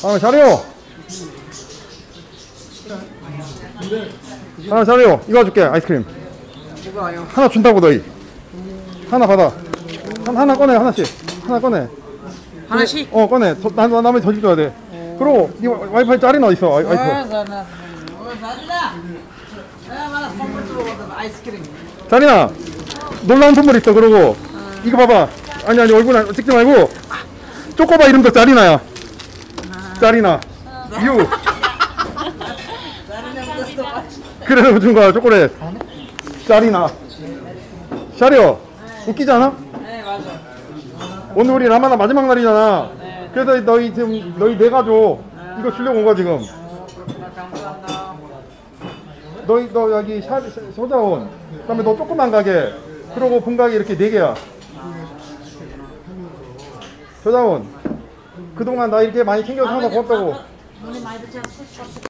아, 잘해요. 아, 잘해요. 이거 줄게, 아이스크림. 뭐가요? 하나 준다고, 너희. 하나 받아. 하나 꺼내, 하나씩. 하나 꺼내. 하나씩? 꺼내. 나머지 더 줘야 돼. 그리고, 이 와이파이 짜리나 어딨어, 와이프. 아이스크림. 짜리나, 놀라운 선물 있어. 그러고, 이거 봐봐. 아니, 얼굴 찍지 말고, 쪼꼬바 이름도 짜리나야. 짜리나. 유. 그래서 준 거야, 초콜릿. 짜리나. 샤리요. 웃기지 않아? 네, 맞아. 오늘 우리 라마다 마지막 날이잖아. 네. 그래서 너희 네 가족 이거 주려고 온 거야, 지금. 감사합니다. 너 여기 소자원. 그 다음에 너 조그만 가게. 그리고 분가게 이렇게 4개야. 소자원. 그동안 나 이렇게 많이 챙겨서 항상 고맙다고.